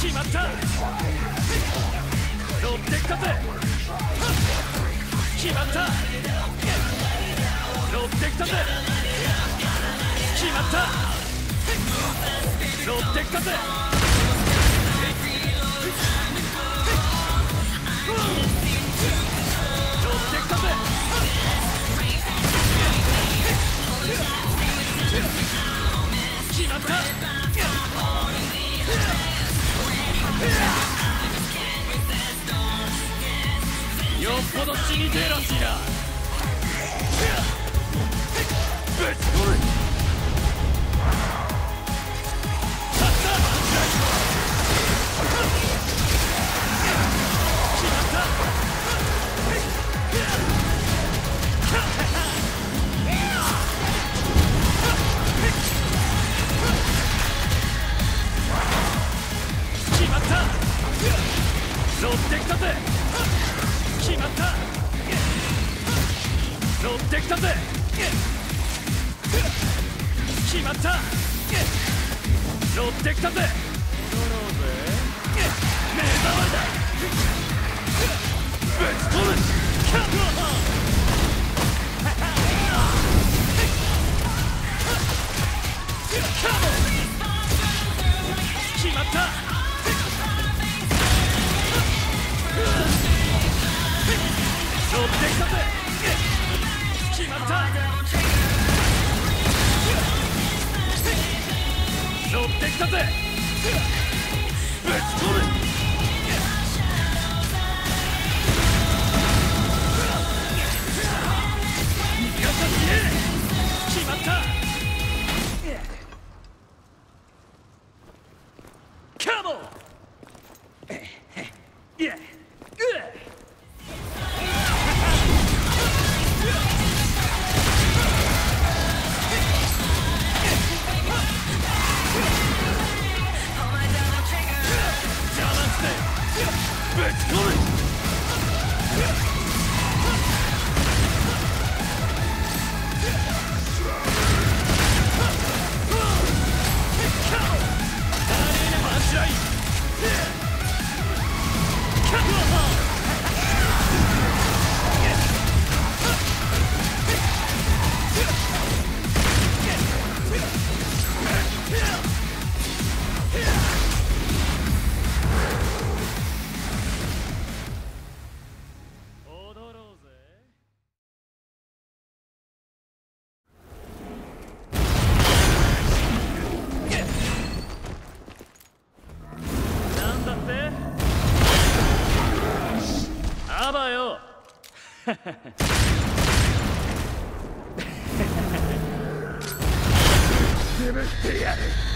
決まった。乗ってきたぜ。決まった。乗ってきたぜ。決まった。乗ってきたぜ。乗ってきたぜ。決まった。よっぽど死にてえらしいな。ぶち込む。乗ってきたぜ。決まった。乗ってきたぜ。決まった。乗ってきたぜ。乗ろうぜ。目障りだ。ぶち込む。決まった。乗ってきたぜ。決まった。乗ってきたぜ。ぶち込む。逃がさずね。決まった。カモン。ぶち込む。あばよ。 眠ってやる。